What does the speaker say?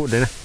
พูดเลยนะ